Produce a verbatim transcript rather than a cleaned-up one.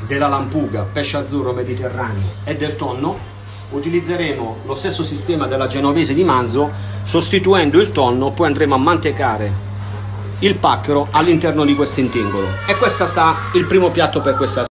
della lampuga, pesce azzurro mediterraneo e del tonno, utilizzeremo lo stesso sistema della genovese di manzo, sostituendo il tonno. Poi andremo a mantecare il pacchero all'interno di questo intingolo. E questo sta il primo piatto per questa sera.